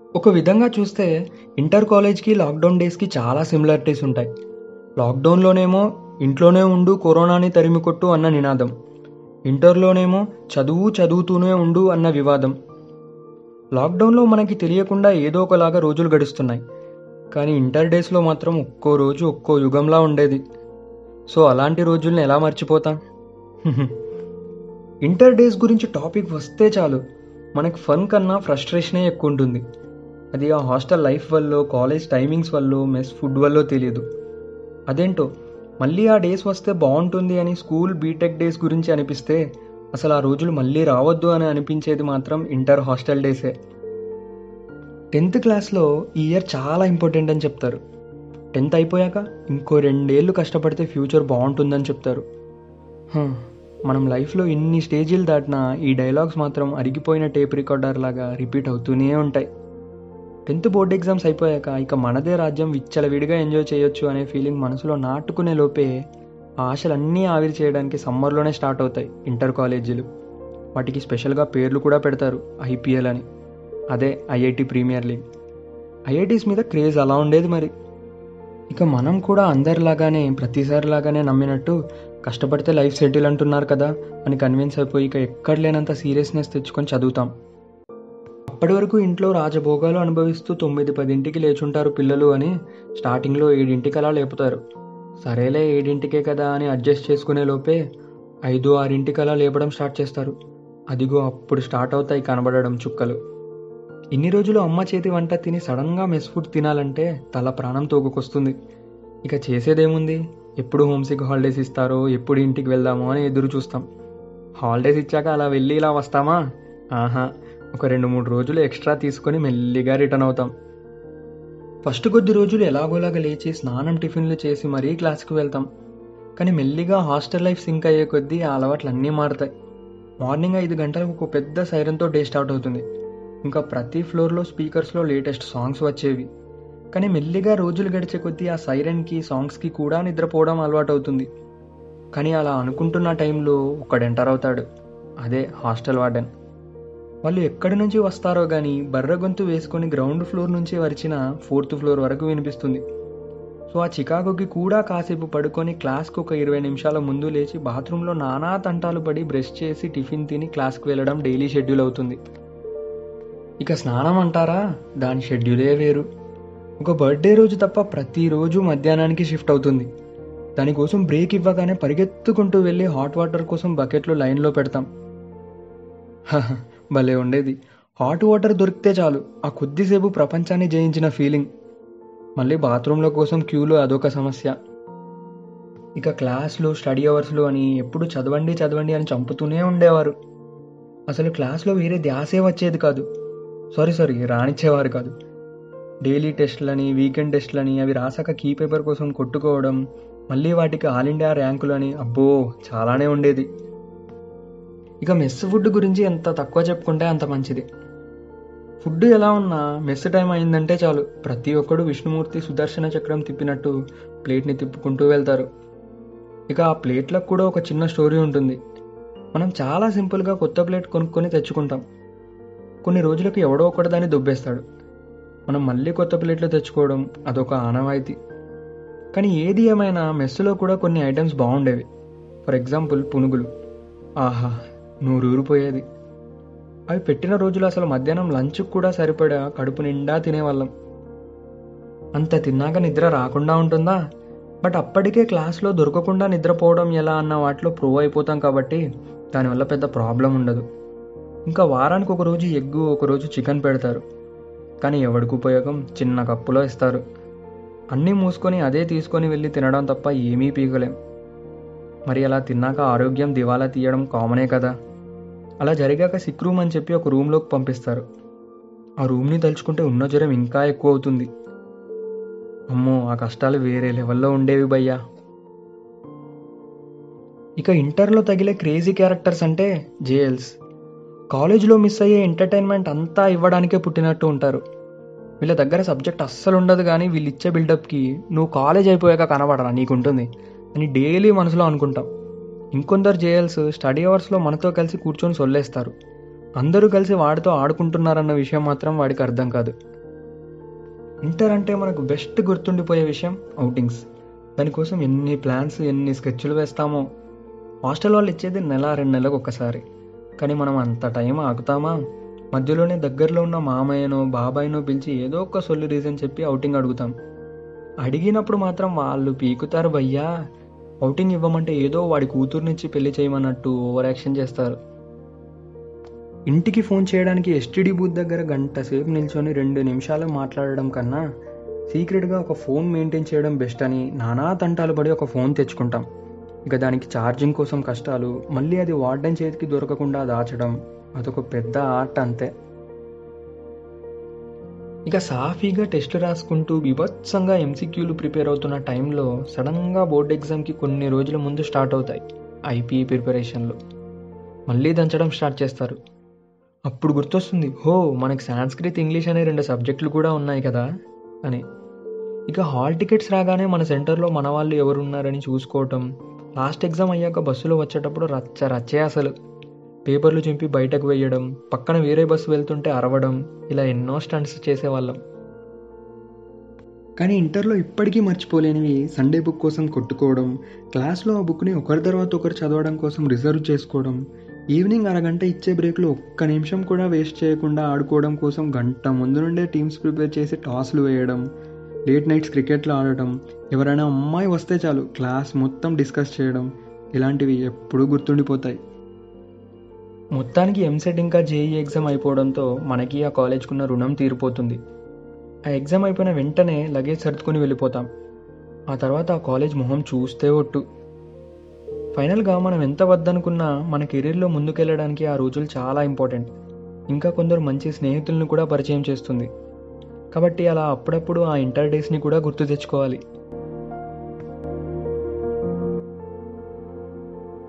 ఒక విధంగా చూస్తే ఇంటర్ కాలేజ్కి లాక్డౌన్ డేస్కి చాలా సిమిలారిటీస్ ఉంటాయి. లాక్డౌన్లోనేమో ఇంట్లోనే ఉండు కరోనాని తరిమికొట్టు అన్న నినాదం, ఇంటర్లోనేమో చదువు చదువుతూనే ఉండు అన్న వివాదం. లాక్డౌన్లో మనకి తెలియకుండా ఏదో ఒకలాగా రోజులు గడుస్తున్నాయి, కానీ ఇంటర్ డేస్లో మాత్రం ఒక్కో రోజు ఒక్కో యుగంలా ఉండేది. సో అలాంటి రోజుల్ని ఎలా మర్చిపోతాం? ఇంటర్ డేస్ గురించి టాపిక్ వస్తే చాలు మనకి ఫన్ కన్నా ఫ్రస్ట్రేషనే ఎక్కువ ఉంటుంది. అది ఆ హాస్టల్ లైఫ్ వల్ల, కాలేజ్ టైమింగ్స్ వల్ల, మెస్ ఫుడ్ వల్ల తెలియదు. అదేంటో మళ్ళీ ఆ డేస్ వస్తే బాగుంటుంది అని స్కూల్ బీటెక్ డేస్ గురించి అనిపిస్తే అసలు ఆ రోజులు మళ్ళీ రావద్దు అని అనిపించేది మాత్రం ఇంటర్ హాస్టల్ డేసే. 10th క్లాస్లో ఈ ఇయర్ చాలా ఇంపార్టెంట్ అని చెప్తారు. 10th అయిపోయాక ఇంకో 2 ఏళ్ళు కష్టపడితే ఫ్యూచర్ బాగుంటుందని చెప్తారు. హ, మనం లైఫ్లో ఇన్ని స్టేజీలు దాటినా ఈ డైలాగ్స్ మాత్రం అరిగిపోయిన టేప్ రికార్డర్ లాగా రిపీట్ అవుతూనే ఉంటాయి. 10th బోర్డ్ ఎగ్జామ్స్ అయిపోయాక ఇక మనదే రాజ్యం విచ్చలవిడిగా ఎంజాయ్ చేయొచ్చు అనే ఫీలింగ్ మనసులో నాటుకునే లోపే ఆ ఆశలన్నీ ఆవిరి చేయడానికి సమ్మర్లోనే స్టార్ట్ అవుతాయి ఇంటర్ కాలేజీలు. వాటికి స్పెషల్గా పేర్లు కూడా పెడతారు, ఐపీఎల్ అని. అదే ఐఐటి ప్రీమియర్ లీగ్. ఐఐటీస్ మీద క్రేజ్ అలా ఉండేది మరి. ఇక మనం కూడా అందరిలాగానే ప్రతిసారిలాగానే నమ్మినట్టు కష్టపడితే లైఫ్ సెటిల్ అంటున్నారు కదా అని కన్విన్స్ అయిపోయి ఇక ఎక్కడ లేనంత సీరియస్నెస్ తెచ్చుకొని చదువుతాం. అప్పటి వరకు ఇంట్లో రాజభోగాలు అనుభవిస్తూ 9-10ంటికి లేచుంటారు పిల్లలు అని స్టార్టింగ్లో 7ంటికి అలా లేపుతారు. సరేలే 7ంటికే కదా అని అడ్జస్ట్ చేసుకునే లోపే 5-6ంటికి అలా లేపడం స్టార్ట్ చేస్తారు. అదిగో అప్పుడు స్టార్ట్ అవుతాయి కనబడడం చుక్కలు. ఇన్ని రోజులు అమ్మ చేతి వంట తిని సడన్గా మెస్ ఫుడ్ తినాలంటే తల ప్రాణం తోగుకొస్తుంది. ఇక చేసేదేముంది, ఎప్పుడు హోమ్సిక్ హాలిడేస్ ఇస్తారో, ఎప్పుడు ఇంటికి వెళ్దామో అని ఎదురు చూస్తాం. హాలిడేస్ ఇచ్చాక అలా వెళ్ళి ఇలా వస్తామా? ఆహా, ఒక 2-3 రోజులు ఎక్స్ట్రా తీసుకొని మెల్లిగా రిటర్న్ అవుతాం. ఫస్ట్ కొద్ది రోజులు ఎలాగోలాగా లేచి స్నానం టిఫిన్లు చేసి మరీ క్లాస్కి వెళ్తాం. కానీ మెల్లిగా హాస్టల్ లైఫ్ సింక్ అయ్యే కొద్దీ ఆ అలవాట్లు అన్నీ మారుతాయి. మార్నింగ్ 5 గంటలకు ఒక పెద్ద సైరన్తో డే స్టార్ట్ అవుతుంది. ఇంకా ప్రతి ఫ్లోర్లో స్పీకర్స్లో లేటెస్ట్ సాంగ్స్ వచ్చేవి. కానీ మెల్లిగా రోజులు గడిచే కొద్దీ ఆ సైరన్కి, సాంగ్స్కి కూడా నిద్రపోవడం అలవాటు అవుతుంది. కానీ అలా అనుకుంటున్న టైంలో ఒకడు ఎంటర్ అవుతాడు. అదే హాస్టల్ వార్డెన్. వాళ్ళు ఎక్కడి నుంచి వస్తారో కానీ బర్ర గొంతు వేసుకొని గ్రౌండ్ ఫ్లోర్ నుంచి వరిచిన 4th ఫ్లోర్ వరకు వినిపిస్తుంది. సో ఆ చికాగోకి కూడా కాసేపు పడుకొని క్లాస్కి ఒక 20 నిమిషాల ముందు లేచి బాత్రూంలో నానా తంటాలు పడి బ్రష్ చేసి టిఫిన్ తిని క్లాస్కి వెళ్ళడం డైలీ షెడ్యూల్ అవుతుంది. ఇక స్నానం అంటారా, దాని షెడ్యూలే వేరు. ఒక బర్త్డే రోజు తప్ప ప్రతిరోజు మధ్యాహ్నానికి షిఫ్ట్ అవుతుంది. దానికోసం బ్రేక్ ఇవ్వగానే పరిగెత్తుకుంటూ వెళ్ళి హాట్ వాటర్ కోసం బకెట్లో లైన్లో పెడతాం. భలే ఉండేది. హాట్ వాటర్ దొరికితే చాలు ఆ కొద్దిసేపు ప్రపంచాన్ని జయించిన ఫీలింగ్. మళ్ళీ బాత్రూంల కోసం క్యూలో అదొక సమస్య. ఇక క్లాస్లో స్టడీ అవర్స్లో అని ఎప్పుడు చదవండి చదవండి అని చంపుతూనే ఉండేవారు. అసలు క్లాస్లో వేరే ధ్యాసే వచ్చేది కాదు. సారీ రానిచ్చేవారు కాదు. డైలీ టెస్ట్లని, వీకెండ్ టెస్ట్లని అవి రాసాక కీ పేపర్ కోసం కొట్టుకోవడం, మళ్ళీ వాటికి ఆల్ ఇండియా ర్యాంకులని, అబ్బో చాలానే ఉండేది. ఇక మెస్ ఫుడ్ గురించి ఎంత తక్కువ చెప్పుకుంటే అంత మంచిది. ఫుడ్ ఎలా ఉన్నా మెస్ టైం అయిందంటే చాలు ప్రతి ఒక్కడు విష్ణుమూర్తి సుదర్శన చక్రం తిప్పినట్టు ప్లేట్ని తిప్పుకుంటూ వెళ్తారు. ఇక ఆ ప్లేట్లకు కూడా ఒక చిన్న స్టోరీ ఉంటుంది. మనం చాలా సింపుల్గా కొత్త ప్లేట్ కొనుక్కొని తెచ్చుకుంటాం. కొన్ని రోజులకి ఎవడో ఒకటి దాన్ని దొబ్బేస్తాడు. మనం మళ్ళీ కొత్త ప్లేట్లు తెచ్చుకోవడం అదొక ఆనవాయితీ. కానీ ఏది ఏమైనా మెస్సులో కూడా కొన్ని ఐటమ్స్ బాగుండేవి. ఫర్ ఎగ్జాంపుల్ పునుగులు. ఆహా, నూరూరిపోయేది. అవి పెట్టిన రోజులు అసలు మధ్యాహ్నం లంచ్కి కూడా సరిపడా కడుపు నిండా తినేవాళ్ళం. అంత తిన్నాక నిద్ర రాకుండా ఉంటుందా? బట్ అప్పటికే క్లాస్లో దొరకకుండా నిద్రపోవడం ఎలా అన్న వాటిలో ప్రూవ్ అయిపోతాం కాబట్టి దానివల్ల పెద్ద ప్రాబ్లం ఉండదు. ఇంకా వారానికి ఒక రోజు ఎగ్గు, ఒకరోజు చికెన్ పెడతారు. కానీ ఎవడికి ఉపయోగం, చిన్న కప్పులో ఇస్తారు. అన్నీ మూసుకొని అదే తీసుకొని వెళ్ళి తినడం తప్ప ఏమీ పీకలేం. మరి అలా తిన్నాక ఆరోగ్యం దివాలా తీయడం కామనే కదా. అలా జరిగాక సిక్ రూమ్ అని చెప్పి ఒక రూమ్లోకి పంపిస్తారు. ఆ రూమ్ని తలుచుకుంటే ఉన్న జ్వరం ఇంకా ఎక్కువ అవుతుంది. అమ్మో, ఆ కష్టాలు వేరే లెవెల్లో ఉండేవి భయ్యా. ఇక ఇంటర్లో తగిలే క్రేజీ క్యారెక్టర్స్ అంటే జేఎల్స్. కాలేజ్లో మిస్ అయ్యే ఎంటర్టైన్మెంట్ అంతా ఇవ్వడానికే పుట్టినట్టు ఉంటారు. వీళ్ళ దగ్గర సబ్జెక్ట్ అస్సలు ఉండదు, కానీ వీళ్ళు ఇచ్చే బిల్డప్కి నువ్వు కాలేజ్ అయిపోయాక కనబడరా నీకుంటుంది అని డైలీ మనసులో అనుకుంటాం. ఇంకొందరు జేఎల్స్ స్టడీ అవర్స్లో మనతో కలిసి కూర్చొని సొల్లేస్తారు. అందరూ కలిసి వాడితో ఆడుకుంటున్నారన్న విషయం మాత్రం వాడికి అర్థం కాదు. ఇంటర్ అంటే మనకు బెస్ట్ గుర్తుండిపోయే విషయం ఔటింగ్స్. దానికోసం ఎన్ని ప్లాన్స్, ఎన్ని స్కెచ్లు వేస్తామో. హాస్టల్ వాళ్ళు ఇచ్చేది నెల 2 నెలలకు ఒక్కసారి. కానీ మనం అంత టైం ఆగుతామా? మధ్యలోనే దగ్గరలో ఉన్న మామయ్యనో బాబాయ్నో పిలిచి ఏదో ఒక సొల్లు రీజన్ చెప్పి ఔటింగ్ అడుగుతాం. అడిగినప్పుడు మాత్రం వాళ్ళు పీకుతారు భయ్యా. ఔటింగ్ ఇవ్వమంటే ఏదో వాడి కూతుర్నిచ్చి పెళ్లి చేయమన్నట్టు ఓవర్ యాక్షన్ చేస్తారు. ఇంటికి ఫోన్ చేయడానికి ఎస్టీడీ బూత్ దగ్గర గంట సేపు నిల్చొని 2 నిమిషాలు మాట్లాడడం కన్నా సీక్రెట్గా ఒక ఫోన్ మెయింటైన్ చేయడం బెస్ట్ అని నానా తంటాలు పడి ఒక ఫోన్ తెచ్చుకుంటాం. ఇక దానికి ఛార్జింగ్ కోసం కష్టాలు, మళ్ళీ అది వార్డెన్ చేతికి దొరకకుండా దాచడం, అదొక పెద్ద ఆర్ట్ అంతే. ఇక సాఫీగా టెస్టులు రాసుకుంటూ బీభత్సంగా ఎంసీక్యూలు ప్రిపేర్ అవుతున్న టైంలో సడన్గా బోర్డ్ ఎగ్జామ్కి కొన్ని రోజుల ముందు స్టార్ట్ అవుతాయి ఐపీఈ ప్రిపరేషన్లు. మళ్ళీ దంచడం స్టార్ట్ చేస్తారు. అప్పుడు గుర్తొస్తుంది, హో మనకి సాంస్క్రిత్, ఇంగ్లీష్ అనే 2 సబ్జెక్టులు కూడా ఉన్నాయి కదా అని. ఇక హాల్ టికెట్స్ రాగానే మన సెంటర్లో మన వాళ్ళు ఎవరున్నారని చూసుకోవటం, లాస్ట్ ఎగ్జామ్ అయ్యాక బస్సులో వచ్చేటప్పుడు రచ్చ రచ్చే అసలు. పేపర్లు చింపి బయటకు వేయడం, పక్కన వేరే బస్సు వెళ్తుంటే అరవడం, ఇలా ఎన్నో స్టంట్స్ చేసేవాళ్ళం. కానీ ఇంటర్లో ఇప్పటికీ మర్చిపోలేనివి సండే బుక్ కోసం కొట్టుకోవడం, క్లాస్లో ఆ బుక్ని ఒకరి తర్వాత ఒకరు చదవడం కోసం రిజర్వ్ చేసుకోవడం, ఈవినింగ్ అరగంట ఇచ్చే బ్రేక్లో ఒక్క నిమిషం కూడా వేస్ట్ చేయకుండా ఆడుకోవడం కోసం గంట ముందు నుండే టీమ్స్ ప్రిపేర్ చేసి టాస్లు వేయడం, లేట్ నైట్స్ క్రికెట్లు ఆడటం, ఎవరైనా అమ్మాయి వస్తే చాలు క్లాస్ మొత్తం డిస్కస్ చేయడం, ఇలాంటివి ఎప్పుడూ గుర్తుండిపోతాయి. మొత్తానికి ఎంసెట్ ఇంకా జేఈ ఎగ్జామ్ అయిపోవడంతో మనకి ఆ కాలేజ్కున్న రుణం తీరిపోతుంది. ఆ ఎగ్జామ్ అయిపోయిన వెంటనే లగేజ్ సర్దుకొని వెళ్ళిపోతాం. ఆ తర్వాత ఆ కాలేజ్ మొహం చూస్తే ఒట్టు. ఫైనల్గా మనం ఎంత వద్దనుకున్నా మన కెరీర్లో ముందుకెళ్ళడానికి ఆ రోజులు చాలా ఇంపార్టెంట్. ఇంకా కొందరు మంచి స్నేహితులను కూడా పరిచయం చేస్తుంది. కాబట్టి అలా అప్పుడప్పుడు ఆ ఇంటర్ డేస్ని కూడా గుర్తు తెచ్చుకోవాలి.